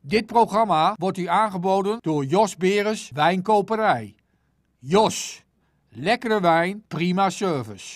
Dit programma wordt u aangeboden door Jos Beres Wijnkoperij. Jos, lekkere wijn, prima service.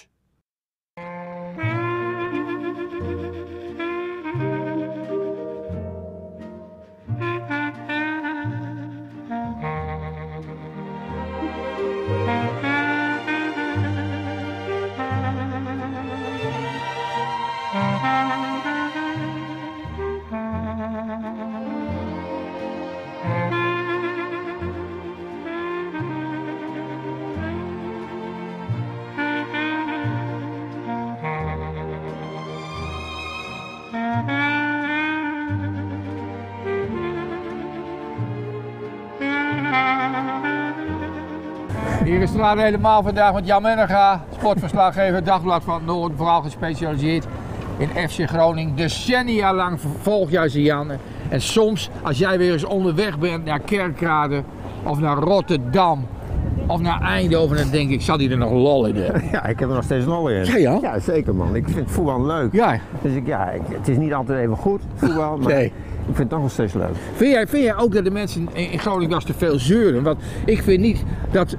Hier is de laat helemaal vandaag met Jan Menega, sportverslaggever, Dagblad van het Noorden, vooral gespecialiseerd in FC Groningen. Decennia lang volg jij ze, Jan. En soms, als jij weer eens onderweg bent naar Kerkrade of naar Rotterdam of naar Eindhoven, dan denk ik, zal die er nog lol in hebben? Ja, ik heb er nog steeds lol in. Ja, ja? Ja, zeker man. Ik vind voetbal leuk. Ja. Dus het is niet altijd even goed, voetbal, maar Nee. ik vind het toch nog steeds leuk. Vind jij ook dat de mensen in Groningen wel te veel zeuren? Want ik vind niet dat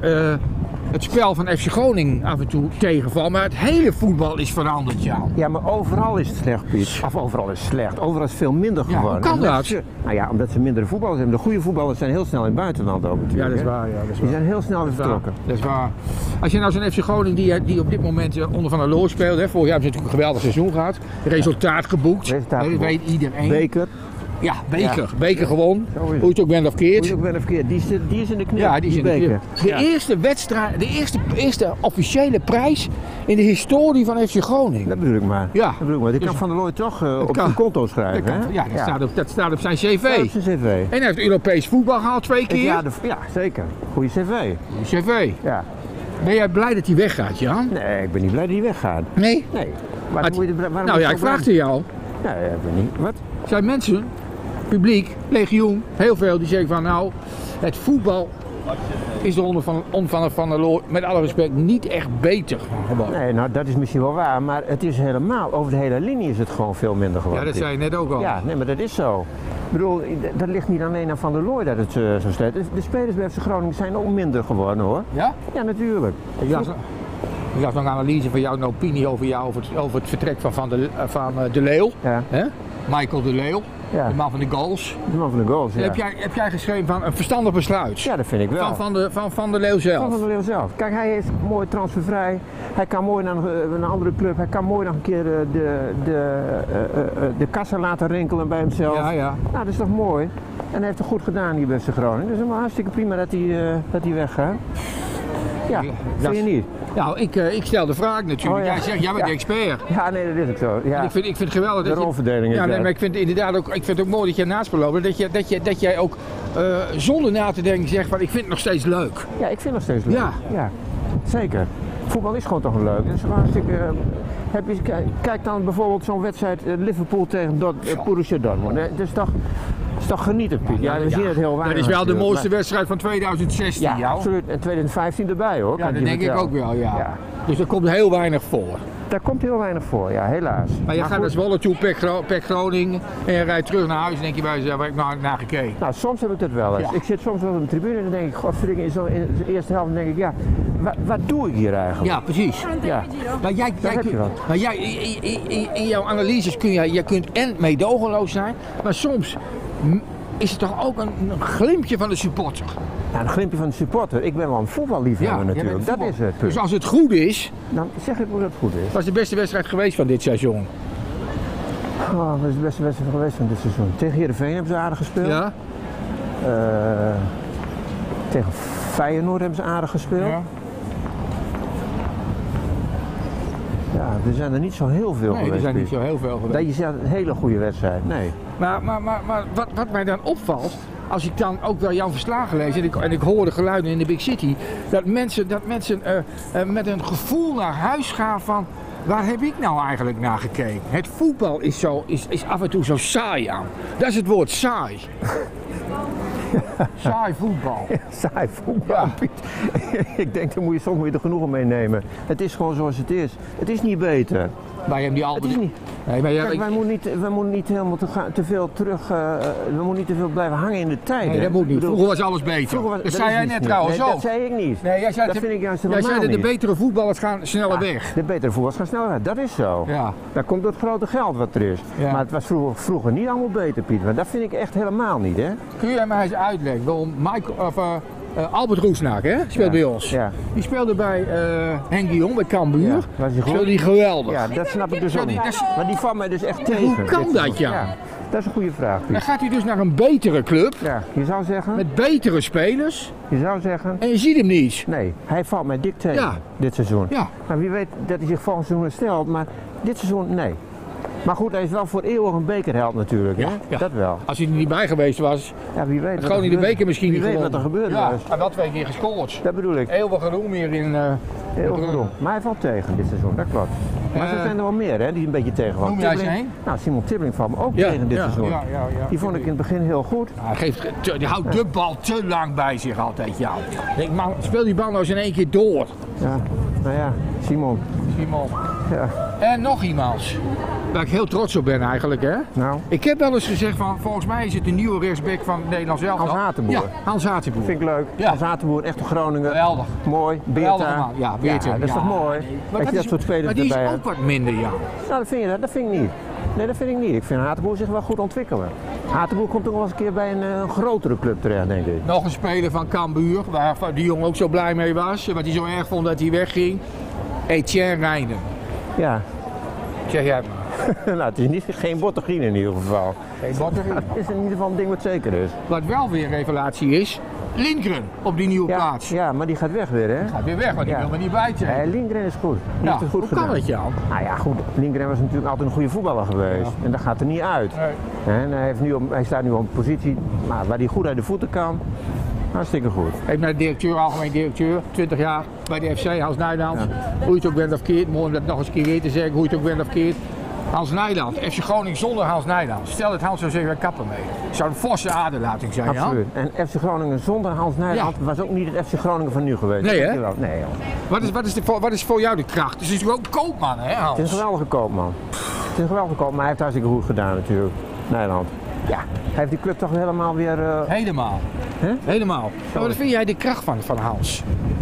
het spel van FC Groningen af en toe tegenvalt, maar het hele voetbal is veranderd, Jan. Ja, maar overal is het slecht, Piet. Of overal is het slecht. Overal is het veel minder Ja, geworden. hoe kan dat? Nou ja, omdat ze mindere voetballers hebben. De goede voetballers zijn heel snel in het buitenland ook natuurlijk. Ja, dat is hè. waar. Ja, dat is Die waar. zijn heel snel weer vertrokken. Dat is waar. Als je nou zo'n FC Groningen die op dit moment onder Van der Loo speelt, hè, vorig jaar hebben ze natuurlijk een geweldig seizoen gehad. Resultaat geboekt. Resultaat Dat geboekt. weet iedereen. Beker. Ja, beker. Ja. Beker gewonnen. Zo is het. Hoe je het ook bent of Hoe je keert. het ook bent of verkeerd. Die is in de knip. Ja, die is in de beker. knip. De eerste wedstrijd, de eerste officiële prijs in de historie van FC Groningen. Dat bedoel ik maar. Ja. Dat bedoel ik maar. Die Dus- kan Van der Looy toch op kan. zijn konto schrijven. Dat kan- hè? ja, dat staat op zijn cv. Ja, op zijn cv. En hij heeft Europees voetbal gehaald 2 keer. Ja, zeker. Goeie cv. cv. Ja. Ben jij blij dat hij weggaat, Jan? Nee, ik ben niet blij dat hij weggaat. Nee? Nee. Maar- waarom Nou moet ja, je ik zo vraag blij- het jou. Nee, ik ben niet. Wat? Zijn mensen, publiek, legioen, heel veel die zeggen van nou, het voetbal is er onder Van der Loo, met alle respect, niet echt beter geworden. Nee, nou dat is misschien wel waar, maar het is helemaal, over de hele linie is het gewoon veel minder Ja, geworden. dat zei je net ook al. Ja, nee, maar dat is zo. Ik bedoel, dat ligt niet alleen aan Van der Looy dat het zo slecht is. De spelers bij FC Groningen zijn ook minder geworden hoor. Ja? Ja, natuurlijk. Ik las nog een analyse van jou, een opinie over jou, over het vertrek van de Leeuw. Ja, Hè? Michael de Leeuw, ja. de man van de goals. De man van de goals, ja. Heb jij geschreven van een verstandig besluit? Ja, dat vind ik wel. Van de Leeuw zelf. Van der Leeuw zelf. Kijk, hij is mooi transfervrij. Hij kan mooi naar een andere club. Hij kan mooi nog een keer de kassa laten rinkelen bij hemzelf. Ja, ja. Nou, dat is toch mooi. En hij heeft het goed gedaan hier bij FC Groningen. Dus het is wel hartstikke prima dat hij weggaat. Ja, vind je niet? Nou, ik stel de vraag natuurlijk. Oh, ja. Jij zegt, jij bent de expert. Ja, nee, dat is ook zo. Ja. En ik vind het geweldig De dat je... rolverdeling is Ja, nee, dat. maar ik vind het inderdaad ook, ik vind het ook mooi dat je naast me loopt. Dat jij ook zonder na te denken zegt van ik vind het nog steeds leuk. Ja, ik vind het nog steeds leuk. Ja. Ja, zeker. Voetbal is gewoon toch leuk. Het is gewoon hartstikke... Kijk dan bijvoorbeeld zo'n wedstrijd Liverpool tegen Borussia Dortmund. Dat is toch genieten, Piet. Ja, we zien het heel weinig. Dat is wel de natuurlijk, mooiste maar- wedstrijd van 2016. Ja, jou. absoluut. En 2015 erbij hoor. Ja, kan dat je denk ik vertellen. ook wel, ja. Ja. Dus er komt heel weinig voor. Daar komt heel weinig voor, ja, helaas. Maar je gaat goed, naar Zwolle toe, PEC Groningen, en je rijdt terug naar huis en denk je bij jezelf, waar heb ik nou naar gekeken? Nou, soms heb ik dat wel eens. Ja. Ik zit soms wel op de tribune en dan denk ik, godverdikke, in de eerste helft denk ik, ja, wat doe ik hier eigenlijk? Ja, precies. Ja. Maar Dat heb je wel. maar jij in jouw analyses jij kunt en meedogenloos zijn, maar soms is het toch ook een glimpje van de supporter. Ja, een glimpje van de supporter. Ik ben wel een voetballiefhebber jij natuurlijk. bent Dat voetbal. is het punt. Dus als het goed is, Dan zeg ik hoe dat goed is. was de beste wedstrijd geweest van dit seizoen. Oh, dat is de beste wedstrijd geweest van dit seizoen. Tegen Heerenveen hebben ze aardig gespeeld. Ja? Tegen Feyenoord hebben ze aardig gespeeld. Ja. Ja, er zijn er niet zo heel veel Nee, geweest. er zijn niet Piet. zo heel veel geweest. Dat je zegt een hele goede wedstrijd. Nee. Maar wat mij dan opvalt, als ik dan ook wel jouw verslagen lees en ik hoor de geluiden in de Big City, dat mensen met een gevoel naar huis gaan van, waar heb ik nou eigenlijk naar gekeken? Het voetbal is af en toe zo saai aan. Dat is het woord saai. Saai voetbal. Saai voetbal, Ja. Piet. Ik denk, daar moet je soms weer de genoegen mee nemen. Het is gewoon zoals het is. Het is niet beter. Bij hem die Het Albert. is niet. Nee, maar Kijk, wij moeten niet helemaal te veel terug, we moeten niet te veel blijven hangen in de tijd. nee, hè. dat moet niet. Ik bedoel, Vroeger was alles beter. vroeger was- dat dat zei is jij iets net niet. trouwens Nee, ook. dat zei ik niet. Nee, jij zei Dat vind ik juist jij helemaal zei dat de niet. betere voetballers gaan sneller weg. De betere voetballers gaan sneller weg, dat is zo. Ja. Dat komt door het grote geld wat er is. Ja. Maar het was vroeger niet allemaal beter, Piet. Maar dat vind ik echt helemaal niet, hè? Kun jij mij eens uitleggen waarom Albert Roesnaak, hè, speelt Ja. bij ons. Ja. Die speelde bij Henk de Jong, bij Cambuur. Ja, was hij goed? Speelde die geweldig. Ja, dat snap ik dus Zo, ook die- niet. dat is- Maar die valt mij dus echt tegen. hoe kan dit dat, soort- Jan? Dat is een goede vraag, Dan Piet. gaat hij dus naar een betere club, Ja, je zou zeggen, met betere spelers, je zou zeggen, en je ziet hem niet. nee, hij valt mij dik tegen Ja. dit seizoen. Ja. Maar wie weet dat hij zich volgend seizoen herstelt, maar dit seizoen, nee. Maar goed, hij is wel voor eeuwig een bekerheld natuurlijk, hè? Ja. Dat wel. Als hij er niet bij geweest was, Ja, wie weet had wat gewoon er in de gebeurt. beker misschien Wie niet weet wat er gewonnen. gebeurd Ja, was. hij had 2 keer gescoord. Dat bedoel ik. Eeuwige roem hier in... Heel goed. Maar hij valt tegen dit seizoen, dat klopt. Maar er zijn er wel meer, hè, die een beetje tegenvallen. Noem jij ze Tibbling- een? Nou, Simon Tibbling valt me ook Ja, tegen dit ja, seizoen. ja, ja, ja. Die vond ik in het begin heel goed. Hij, die houdt de bal te lang bij zich altijd, ja. Ik denk, man, speel die bal nou eens in 1 keer door. Ja, nou ja, Simon. Simon. Ja, En nog iemand, waar ik heel trots op ben eigenlijk, hè. nou, Ik heb wel eens gezegd van, volgens mij is het de nieuwe rechtsback van Nederland zelf. Hans Hatenboer. Ja, Hans Hatenboer. vind ik leuk. Ja. Als Zatenboer, echte Groningen. Geweldig. Mooi. Geweldige Beerta. man. Ja, Beerta. Ja, dat is Ja, toch mooi? nee. Als je dat soort spelers maar die is erbij ook hebt. wat minder, ja. Nou, dat vind ik niet. Nee, dat vind ik niet. Ik vind Hatenboer zich wel goed ontwikkelen. Hatenboer komt ook wel eens een keer bij een grotere club terecht, denk ik. Nog een speler van Cambuur, waar die jongen ook zo blij mee was. Wat hij zo erg vond dat hij wegging. Etienne Reijnen. Ja. Zeg jij het maar. Nou, het is niet, geen Bottegien in ieder geval. Hey, wat er- Het is in ieder geval een ding wat zeker is. Wat wel weer een revelatie is, Lindgren op die nieuwe plaats. Ja, maar die gaat weg weer, hè? Gaat weer weg, want die Ja. wil er niet bij zijn. Lindgren is goed. Die Ja, heeft het goed hoe gedaan. kan het, Jan? Nou ja, goed. Lindgren was natuurlijk altijd een goede voetballer geweest. En dat gaat er niet uit. Nee. En hij staat nu op een positie waar hij goed uit de voeten kan. Hartstikke goed. Even naar de directeur, algemeen directeur, 20 jaar bij de FC, Hans Nijland. Hoe je het ook bent of keert, mooi om dat nog eens een keer weer te zeggen, hoe je het ook bent of keert. Hans Nijland, FC Groningen zonder Hans Nijland. Stel dat Hans zou zeggen, wij kappen mee. Het zou een forse aderlating zijn, Jan. Absoluut. En FC Groningen zonder Hans Nijland was ook niet het FC Groningen van nu geweest. Nee, hè? Dankjewel. Nee, joh. Wat is voor jou de kracht? Het is natuurlijk ook koopman, hè, Hans? Het is een geweldige koopman. Het is een geweldige koopman, maar hij heeft hartstikke goed gedaan natuurlijk. Nijland. Ja, hij heeft die club toch helemaal weer... Helemaal. Hè? Helemaal. Maar wat vind jij de kracht van Hans?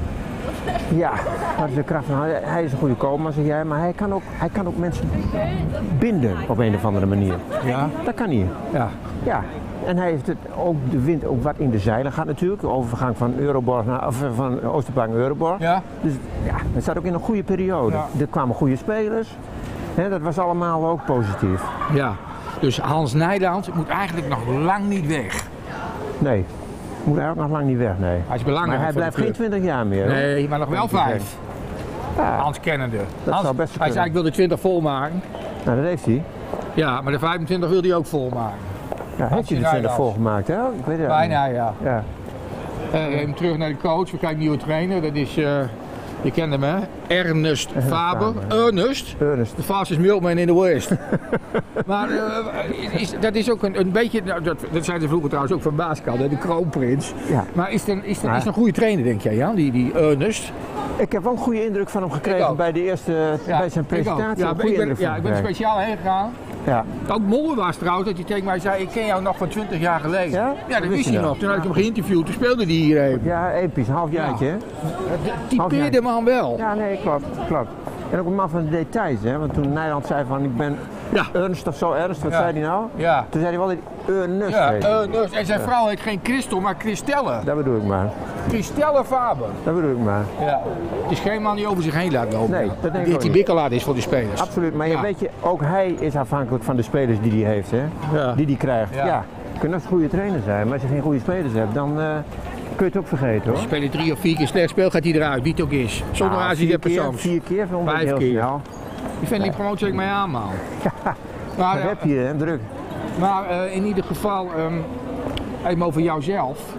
Ja, wat is de kracht van hij is een goede koopman, zeg jij, maar hij kan ook mensen binden op een of andere manier. Ja. Dat kan hij. Ja. Ja. En hij heeft het ook de wind ook wat in de zeilen gaat natuurlijk. De overgang van Euroborg van Oosterpark naar Euroborg. Ja. Dus ja, het staat ook in een goede periode. Ja. Er kwamen goede spelers. Hè, dat was allemaal ook positief. Ja. Dus Hans Nijland moet eigenlijk nog lang niet weg. Nee, moet hij ook nog lang niet weg, nee. Hij is belangrijk Maar hij voor de blijft geen club. 20 jaar meer. hoor. Nee, maar nog wel 5. Ja, Hans kennende. Dat Hans, zou best hij zei kunnen. ik wil de 20 volmaken. nou, dat heeft hij. Ja, maar de 25 wil hij ook volmaken. Ja, heeft hij de 20 Nijland. volgemaakt, hè? Ik weet het Bijna, niet. ja. Ja. Even terug naar de coach. We kijken nieuwe trainer. Dat is, je kent hem, hè? Ernest Faber. Ernest. Ernest. De fastest milkman in the West. Maar dat is ook een beetje, nou, dat zijn ze vroeger trouwens ook van Baaskant, de kroonprins. Ja. Maar is het een goede trainer, denk jij, Jan, die Ernest? Ik heb wel een goede indruk van hem Ik gekregen ook. bij de eerste, bij zijn presentatie. Ja, Een goede indruk van ik ben er gekregen. speciaal heen gegaan. Ja. Ook mooi was trouwens dat hij tegen mij zei, ik ken jou nog van 20 jaar geleden. Ja? Ja, dat wist je hij nog. nog. Toen had ik hem geïnterviewd, toen speelde hij hier even. Ja, episch, een halfjaartje. hè? Typeerde de man wel. Ja, nee, klopt. En ook een man van de details, hè? Want toen Nijland zei van ik ben Ja. Ernst of zo, Ernst, wat Ja. zei hij nou? Ja. Toen zei hij wel dat hij Ernst Ja, heet. Ernest. En zijn vrouw heet geen Christel, maar Christelle. Dat bedoel ik maar. Christelle Faber. Dat bedoel ik maar. Ja. Het is geen man die over zich heen laat lopen. Nee, dat denk ik Die ook die niet. bikkelaar is voor die spelers. Absoluut, maar Ja. weet je, ook hij is afhankelijk van de spelers die hij heeft, hè? Ja. Die hij krijgt. Ja. Ja. Kunnen een goede trainer zijn, maar als je geen goede spelers hebt, dan kun je het ook vergeten, hoor. Spelen 3 of 4 keer slecht speel, gaat hij eruit, wie het ook is. Zonder Nou, aanzien der 4 keer, persoons. 4 keer vond ik 5 heel keer. snel. Die vind die promotie ik mij aan, man. Maar, Dat heb je, hè, druk. maar in ieder geval, even over jouzelf.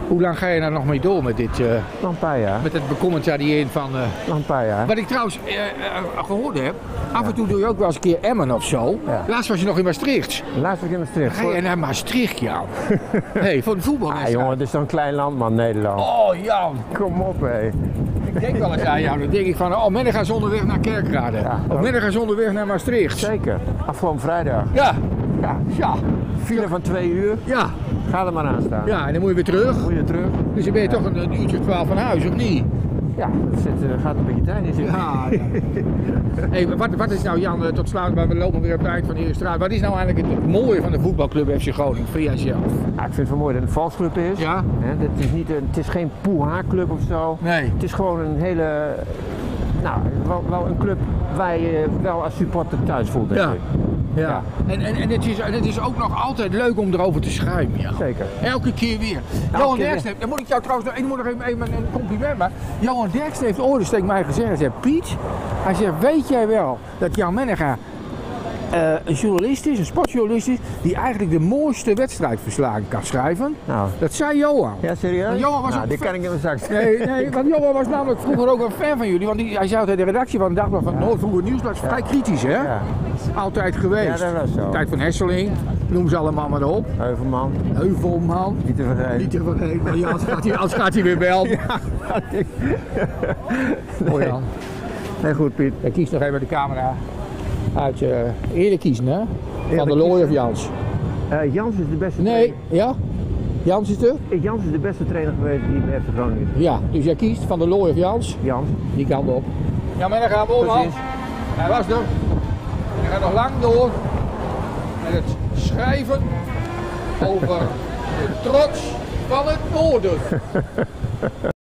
Hoe lang ga je nou nog mee door met dit, Nog een paar jaar. met het becommentariëren van... Nog een paar jaar. Wat ik trouwens gehoord heb, af en toe doe je ook wel eens een keer Emmen of zo. Ja. Laatst was je nog in Maastricht. Laatst was ik in Maastricht. Ga je naar Maastricht, Jan? Nee, voor de voetbal. Ah, jongen, het is zo'n klein land, man, Nederland. Oh, Jan. Kom op, hé. Ik denk wel eens aan jou. Dan denk ik van, oh, middag gaan ze onderweg naar Kerkrade. Ja. Of middag gaan ze onderweg naar Maastricht. Zeker. Afgelopen vrijdag. Ja, Ja. ja, File van 2 uur. ja. Ga er maar aan staan. Ja, en dan moet je weer terug. Moet je terug. Dus dan ben je toch een uurtje of 12 van huis, of niet? Ja, dat gaat een beetje tijd in zitten. Ja, ja. Hey, wat is nou, Jan, tot sluit, maar we lopen weer op het eind van de eerste straat. Wat is nou eigenlijk het mooie van de voetbalclub FC Groningen, vind jij zelf? Ja, ik vind het wel mooi dat het een valsclub is. Ja? Hè, het is geen poeha-club of zo. Nee. Het is gewoon een hele... Nou, wel een club waar je wel als supporter thuis voelt, denk Ja. ik. Ja. En het is ook nog altijd leuk om erover te schrijven, ja. Zeker. Elke keer weer. Johan Derksen, dan moet ik jou trouwens nog even een compliment maken. Johan Derksen heeft ooit eens tegen mij gezegd, hij zegt, Piet, hij zegt, weet jij wel dat Jan Menega een journalist is, een sportjournalist is, die eigenlijk de mooiste wedstrijdverslagen kan schrijven? Nou. Dat zei Johan. Ja, serieus? Want Johan was nou, ook dit fan- kan ik in mijn zak. Nee, want Johan was namelijk vroeger ook een fan van jullie, want hij zei altijd de redactie van het Dagblad van Noord Vroeger Nieuwsblad is vrij kritisch, hè? Ja. Altijd geweest. Ja, dat was zo. Tijd van Hesseling, noem ze allemaal maar op. Heuvelman, Heuvelman. niet te vergeten. Niet te vergeten, maar ja, als gaat hij weer wel. Mooi Jan. Nee, goed, Piet. Ik kies nog even de camera uit. Eerlijk kiezen, hè? Van der Looy of Jans? Jans is de beste Nee, ja? Jans is er? trainer. Jans is de beste trainer geweest die bij FC Groningen is. Ja, dus jij kiest Van der Looy of Jans? Jans. Die kant op. Ja, maar dan gaan we om, man. Precies. Hij was er. En hij gaat nog lang door met het schrijven over de trots van het noorden.